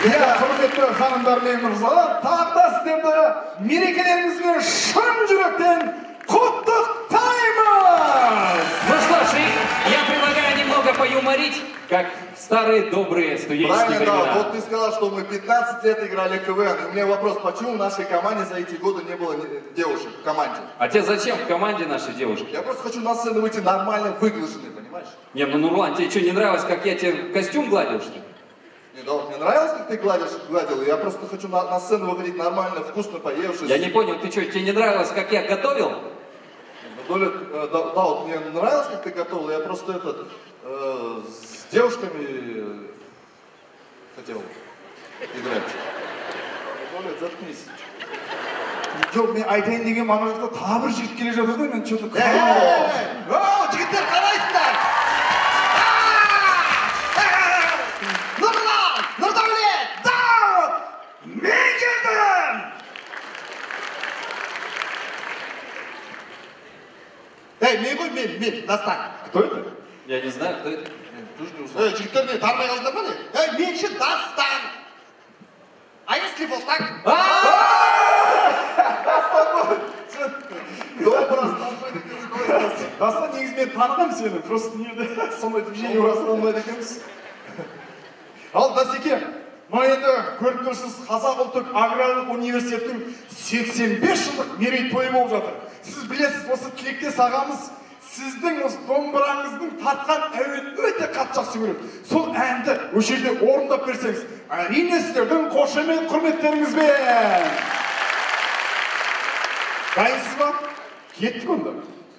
Иә, құрметті ханымдар мен мырзалар, тағы да сіздерді мерекелеріңізбен шын жүректен құттықтаймыз! Ну что ж, я предлагаю немного поюморить, как в старые добрые студенческие времена. Правильно, да. Вот ты сказал, что мы 15 лет играли в КВН. И у меня вопрос, почему в нашей команде за эти годы не было девушек в команде? А тебе зачем в команде нашей девушки? Я просто хочу на сцену выйти нормально выглаженный, понимаешь? Не, ну Нурлан, тебе что, не нравилось, как я тебе костюм гладил, что ли? Не, да, вот мне нравилось, как ты гладил. Я просто хочу на сцену выходить нормально, вкусно поевшись. Я не понял, ты что, тебе не нравилось, как я готовил? Да, вот мне нравилось, как ты готовил. Я просто с девушками хотел играть. Доля, заткнись. Жоқ, мен айтайын деген ана жақта тағы бір жігіт келе жатыр да, мен что-то... Оу, жігіттер қалайсыздар? Нұрлан, Нұрдәулет, Дауыт! Мен келдім! Мен ғой, мен, Дастан. Кто это? Я не знаю, кто это. Тоже не узнал. Жігіттер не тармай қалдыңдар ма не? Мен ше Дастан. А если вот так? Дастан, негізі мен танығам сені, просто неде сондай движение Расстромайды екенбіз. Ал Дасеке, мына енді көріп тұрсыз, Қазақ ұлттық аграрлық университеттің 85 жылдық мерейтойы болып жатыр. Сіз білесіз, осы тілектес ағамыз сіздің осы домбыраңыздың тартқан әуен өте қатты жақсы көреді. Сол әнді осы жерде орындап берсеңіз, әрине сіздердің қошемет құрметтеріңізбен. Дайынсыз ба? Кеттік онда.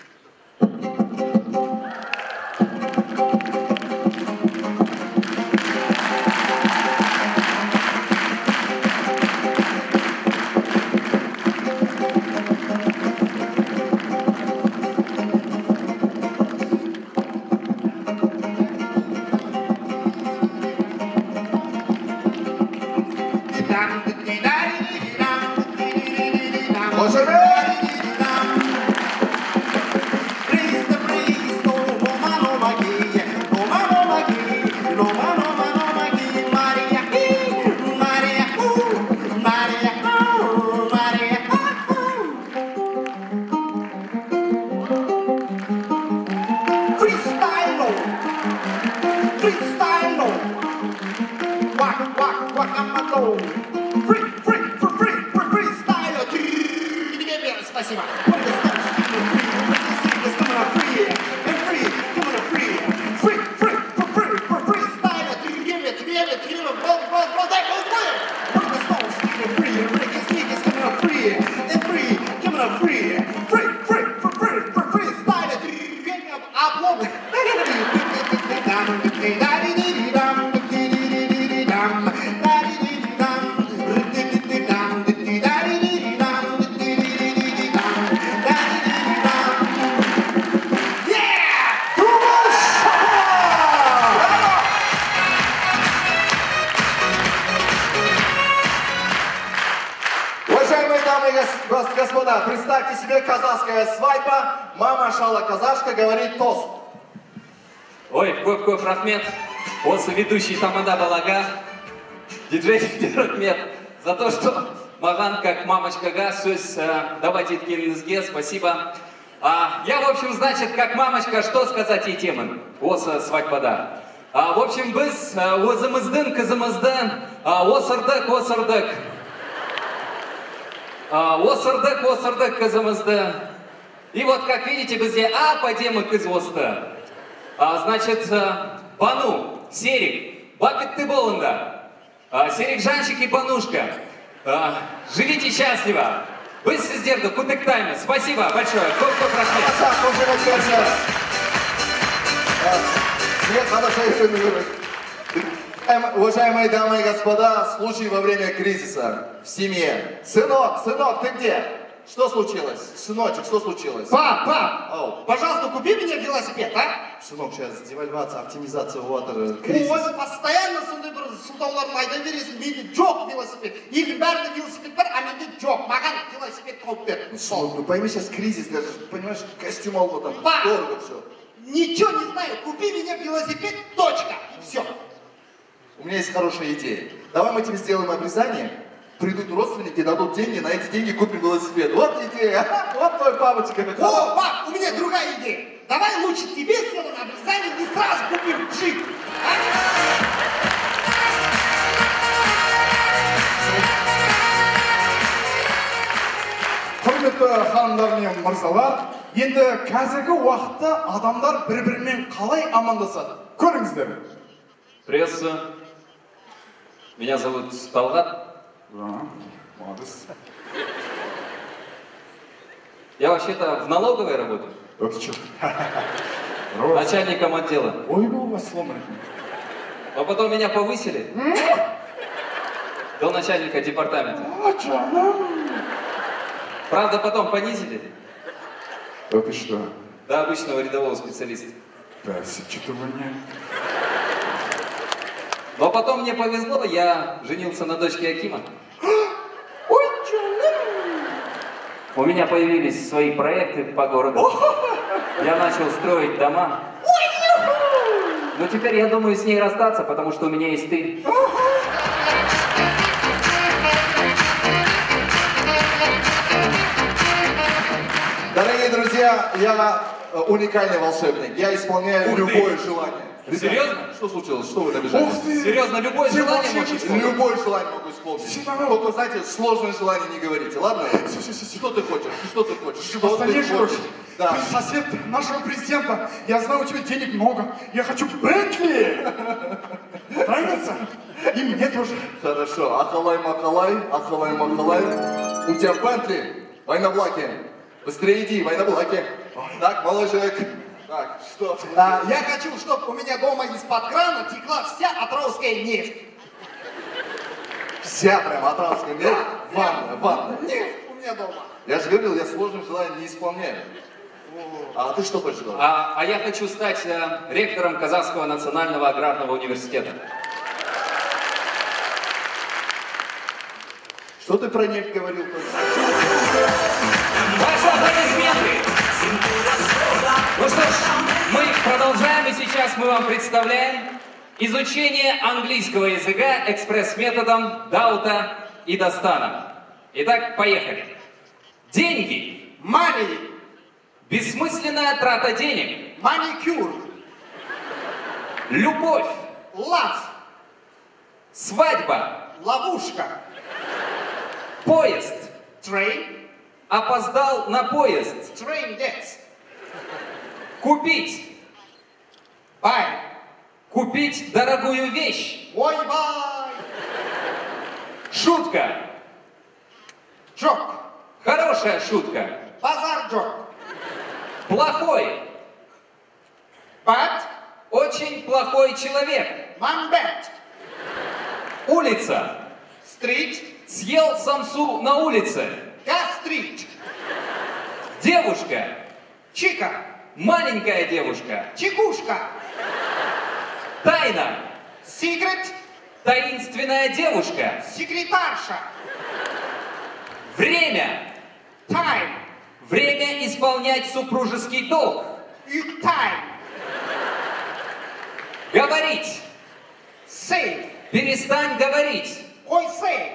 Господа, представьте себе казахская свадьба. Мама шала казашка говорит тост. Ой, көп рахмет. Осы ведущий Тамада Балага, диджей Рахмет, за то, что маған как мамочкаға сөз давать еткеніңізге спасибо. Я, в общем, значит, как мамочка, что сказать етемін осы свадьбада. В общем, біз өзіміздің қызымызды осырдық. Осырдық қызымызды. И вот, как видите, бізде ападемы қыз осты. Значит, Бану, Серик, бақытты болыңдар. Серик Жаншик и Банушка, живите счастливо. Біз сіздерді құттықтаймыз. Спасибо большое. Көп рахмет. Уважаемые дамы и господа, случай во время кризиса в семье. Сынок, ты где? Что случилось? Сыночек, что случилось? Пап, пожалуйста, купи мне велосипед, а? Сынок, сейчас девальвация, оптимизация, кризис. Ой, постоянно сондай бір сылтауларын айта бересің, менде жоқ велосипед. Или бәрінде велосипед бар, а менде жоқ. Маған велосипед тауып бер. Ну пойми, сейчас кризис, даже, понимаешь, костюм алма там, дорого все. Ничего не знаю, купи мне велосипед, точка, и все. У меня есть хорошая идея. Давай мы тебе сделаем обрезание, придут родственники, дадут деньги, на эти деньги купим велосипед. Вот идея, вот твой папочка. О, пап, у меня другая идея. Давай лучше тебе сделаем обрезание и сразу купим джип. Құрметті ханымдар мен мырзалар, енді қазіргі уақытта адамдар бір-бірімен қалай амандасады? Көріңіздер. Приветствую. Меня зовут Талгат. Молодец. Я вообще-то в налоговой работаю. Это что? Начальником отдела. Ой, у вас сломано. А потом меня повысили до начальника департамента. Правда, потом понизили Это что? до обычного рядового специалиста. Да, что-то воняет. Но потом мне повезло, я женился на дочке Акима. Ой, У меня появились свои проекты по городу. Я начал строить дома. Но теперь я думаю с ней расстаться, потому что у меня есть ты. Дорогие друзья, я уникальный волшебник. Я исполняю Ух ты! любое желание. Ребята, Серьезно? Что случилось? Что вы набежали? Ух ты! Серьезно, любое Ты желание вообще можешь не исполнить? Любое желание могу исполнить. Всегда. Только, знаете, сложное желание не говорите, ладно? Что ты хочешь? Что ты хочешь? Что ты Восстание хочешь? короче. Да. Ты сосед нашего президента. Я знаю, у тебя денег много. Я хочу Бентли. Нравится? И мне тоже. Хорошо. Ахалай-махалай, ахалай-махалай. У тебя Бентли. Войноблаки. Быстрее иди, войноблаки. Так, молодежь. Так, что? Я хочу, чтобы у меня дома из-под крана текла вся атравская нефть. Вся прям атравская нефть. Ванна. Нефть у меня дома. Я же говорил, я сложным желанием не исполняю. А ты что хочешь делать? А я хочу стать ректором Казахского национального аграрного университета. Что ты про нефть говорил? Ваши аплодисменты! Ну что ж, мы продолжаем, и сейчас мы вам представляем изучение английского языка экспресс-методом Даута и Дастана. Итак, поехали. Деньги. Money. Бессмысленная трата денег. Маникюр. Любовь. Love. Свадьба. Ловушка. Поезд. Train. Опоздал на поезд. Train gets. Купить. Buy. Купить дорогую вещь. Ой, buy. Шутка. Joke. Хорошая шутка. Базар joke. Плохой. Bad. Очень плохой человек. Man bad. Улица. Street. Съел самсу на улице. Gas street. Девушка. Чика. Маленькая девушка. Чекушка. Тайна. Secret. Таинственная девушка. Секретарша. Время. Time. Время исполнять супружеский долг. И time. Говорить. Say. Перестань говорить. Ой, say.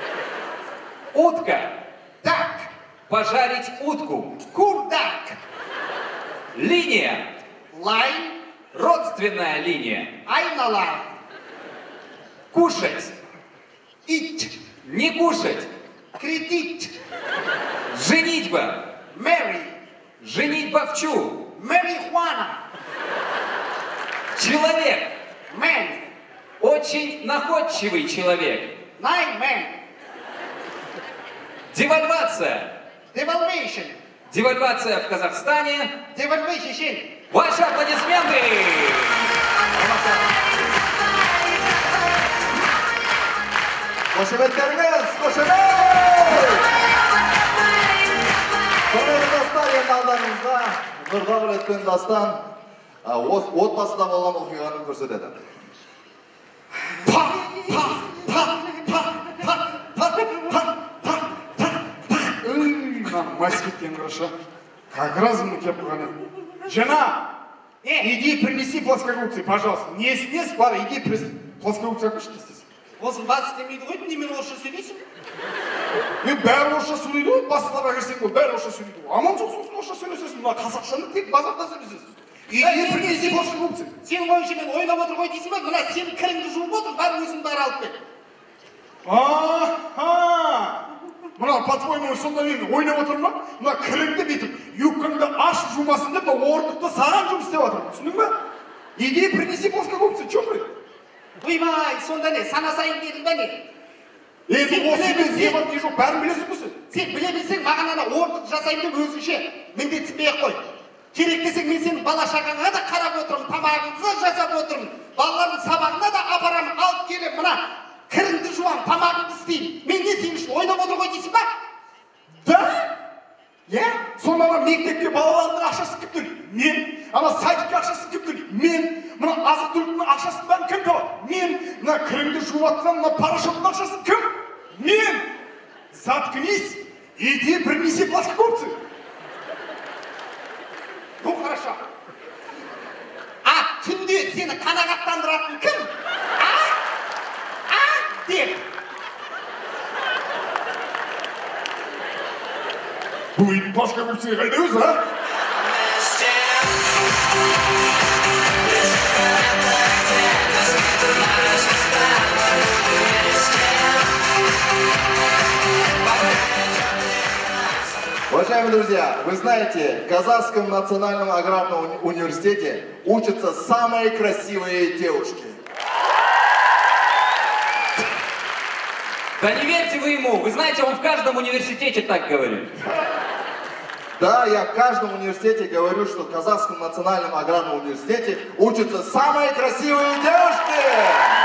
Утка. Duck. Пожарить утку. Курдак. Линия. Line. Родственная линия. Айналайн. Кушать. Eat. Не кушать. Кредит. Женитьба. Marry. Женитьба в чу. Марихуана. Человек. Man. Очень находчивый человек. Nine man. Девальвация. Devaluation. Девальвация в Казахстане. Devaluation. Ваши аплодисменты! Қошеметтеріңіз, қошемет! Құрметті достар, енді алдарыңызда Нұрғабыл өткен дастан отбасында болған оқиғаны көрсетеді. Мать кеткен хорошо. Как раз мы тебе поговорим. Жена! Иди принеси плоскогубцы, пожалуйста. Не снес пары, иди принеси. плоскогубцы қашты істесің? Осының басы істемейді ғой, немен орысша сөйлейсің? Бәрі орысша сөйлейді ғой, басқаларға кірсең ол бәрі орысша сөйлейді ғой. Аман жоқ сосын орысша сөйлесесің, мына қазақшаны тек базарда сөйлесесің. Принеси плоскогубцы. Сенің ойынша мен ойнап отыр ғой дейсің ба? Мына сенің кіріңді жуып отыр, бәрі өзің бәрі алып кел. Мына, по-твоему, сонда мен ойнап отырмын ба? Мына кіріңді бүйтіп, юбкаңды ашып жумасын деп, орындықты саған жұмыс істеп жатырмын. Түсіндің ба? Иди принеси плоскогубцы, чё блин? Ойбай, сонда не, санасайын дедің ба не? Осы мен не бар, не жоқ, бәрін білесің бе сен? Сен біле білсең, маған ана орындық жасайын деп өзінше міндетсінбей-ақ қой. Керек десең, мен сенің бала шағаңа да қарап отырмын, тамағыңды жасап отырмын, балалардың сабағына да апарамын, алып келем, мына кіріңді жуам, тамағыңды істеймін. Мен не сен үшін ойнап отыр ғой дейсің ба? Да? Сонда ана мектепке балалардың ақшасын кім төлейді? Мен. Ана садикке ақшасын кім төлейді? Мен. Мына азық-түліктің ақшасын бәрін кім табады? Мен. Мына кіріңді жуып жатқан мына парашюттың ақшасын кім? Мен. Заткнись, иди принеси плоскогубцы. Ну, хорошо. Түнде сені қанағаттандыратын кім? Деп. Бұл үйдің плоскогубцы қайда өзі, а? Уважаемые друзья, вы знаете, в Казахском национальном аграрном университете учатся самые красивые девушки. Да не верьте вы ему, вы знаете, он в каждом университете так говорит. Да, я в каждом университете говорю, что в Казахском национальном аграрном университете учатся самые красивые девушки.